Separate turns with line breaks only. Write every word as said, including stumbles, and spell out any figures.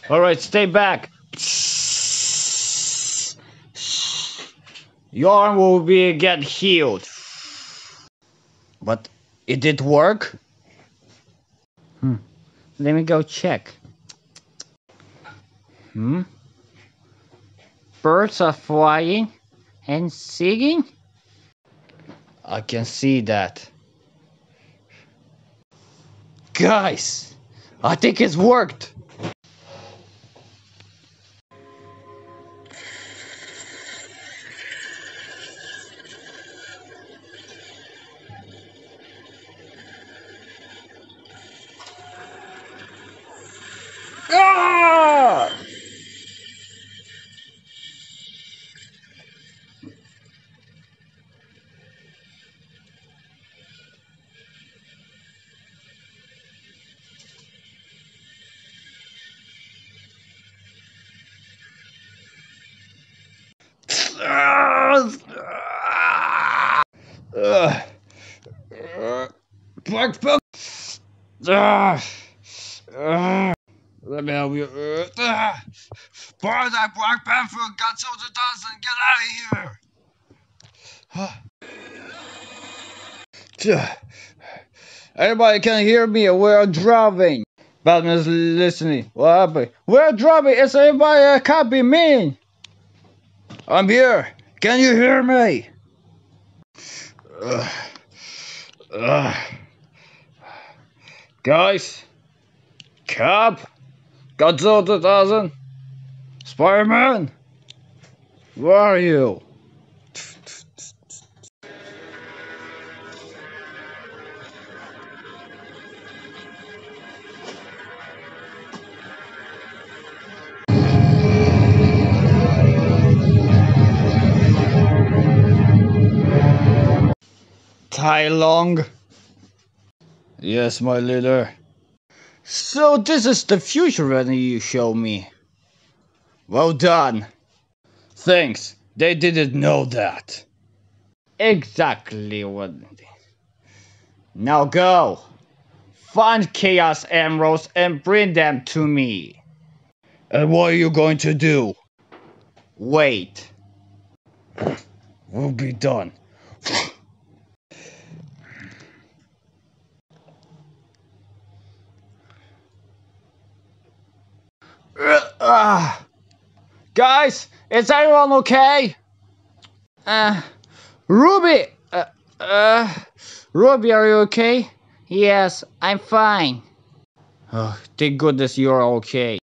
Alright, stay back. Your arm will be get healed. But it did work? Hmm. Let me go check. Hmm? Birds are flying and singing? I can see that. Guys, I think it's worked. Ah! Uh, uh, Black Panther. Uh, uh, let me help you. Uh, uh, Bar that Black Panther, Godzilla doesn't get out of here. Everybody can hear me. We're driving. Batman's listening. What happened? We're driving. Is anybody uh, copy me? I'm here. Can you hear me? Uh, uh, guys, Cap, Godzilla two thousand, Spider-Man, where are you? Tai Long. Yes, my leader. So this is the future that you show me. Well done. Thanks. They didn't know that. Exactly what. Now go. Find Chaos Emeralds and bring them to me. And what are you going to do? Wait. We'll be done. Uh, guys, is everyone okay? Uh, Ruby! Uh, uh, Ruby, are you okay? Yes, I'm fine. Oh, thank goodness you're okay.